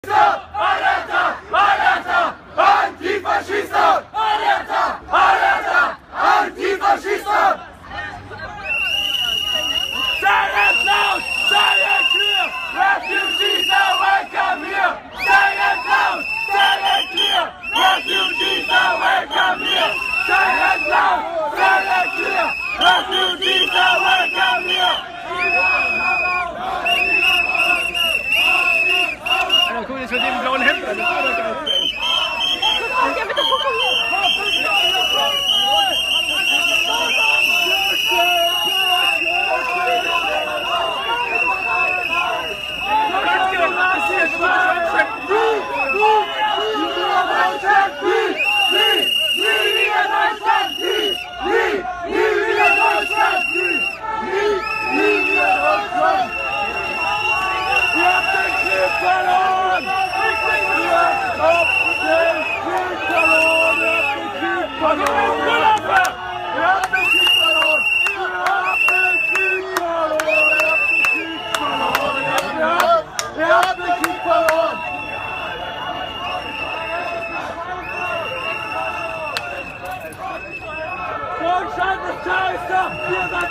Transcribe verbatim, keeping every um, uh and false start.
Alerta! Alerta! Antifaschista! Alerta! Alerta! Antifaschista! Silent loud! Silent clear! Refugees are welcome here! Silent loud! Silent clear! Refugees are welcome here! Silent loud! Silent clear! Refugees are welcome here! Ja, guck jetzt mit dem blauen Hemd an, das war doch geil. Ja, mit der Verloren! Ihr habt den Krieg verloren! Ihr habt den Krieg verloren! Ihr habt den Krieg verloren! Ihr habt den Krieg verloren! Ihr habt den Krieg verloren! Deutschland ist Scheiße! Ihr seid